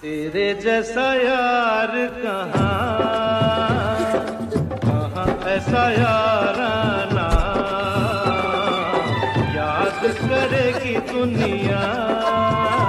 तेरे जैसा यार कहाँ, कहाँ ऐसा याराना, याद करेगी दुनिया।